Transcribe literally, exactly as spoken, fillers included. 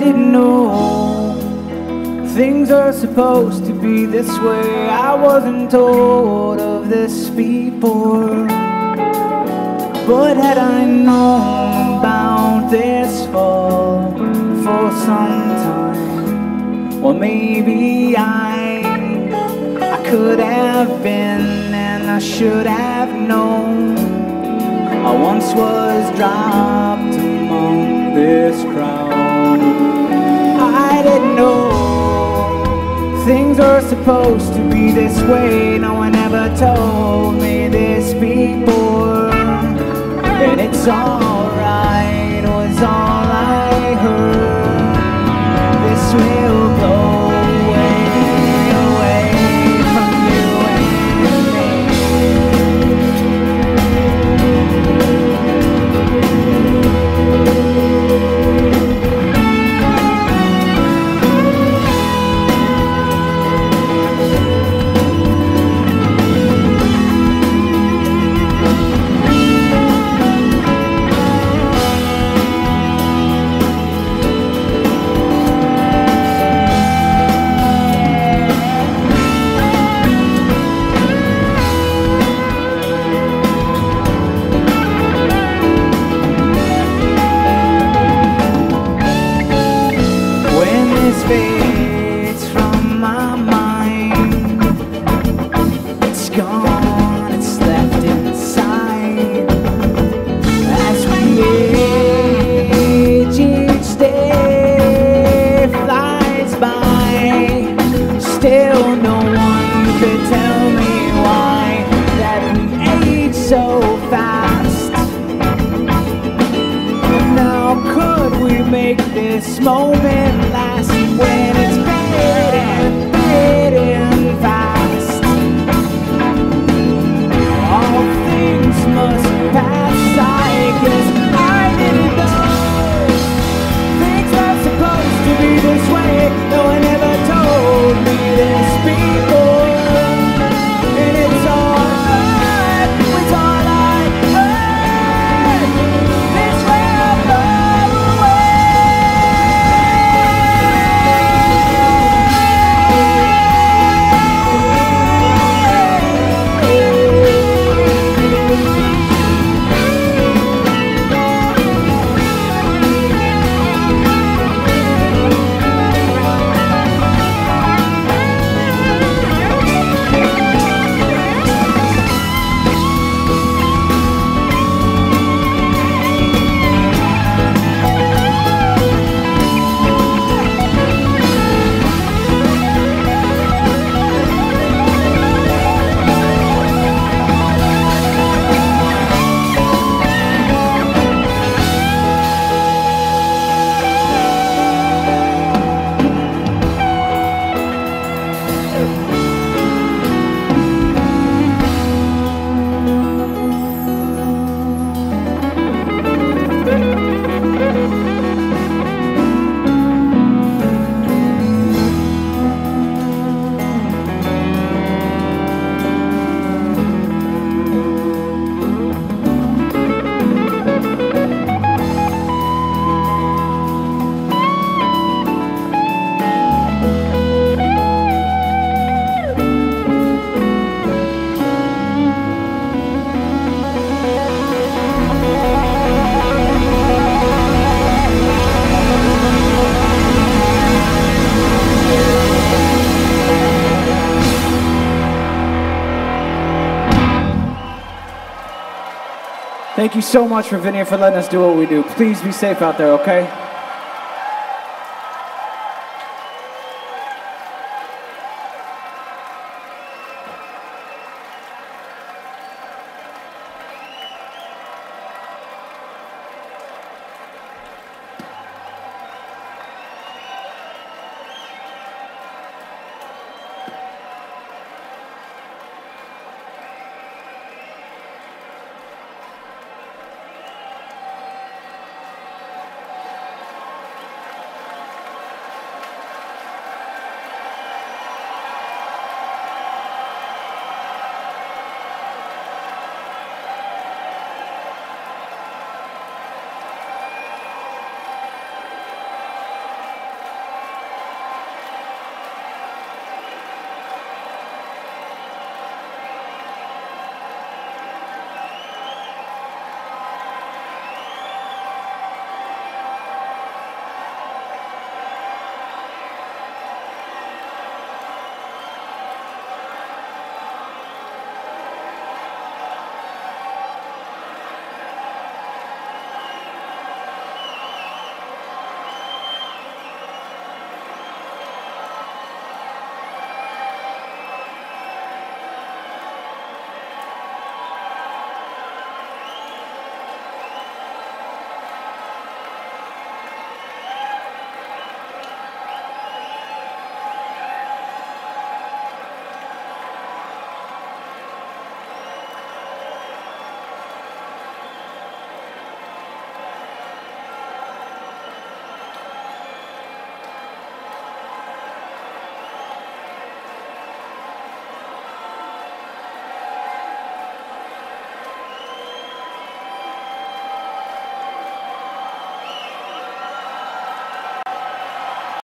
didn't know things are supposed to be this way. I wasn't told of this before, but had I known about this fall for some time, well, maybe I I could have been, and I should have known. I once was dropped among this crowd. I didn't know things are supposed to be this way. No one ever told me this before. And it's alright, was all I heard. This will blow away, away from you and me. Fades from my mind, it's gone, it's left inside. As we age, each day flies by. Still no one could tell me why that we age so fast. Now could we make this moment last when it's fading, fading fast? All things must pass, I guess. I didn't know things are supposed to be this way. No one ever told me this before. And it's alright, it's all I heard. This will blow away. Thank you so much, Ravinia, for letting us do what we do. Please be safe out there, okay?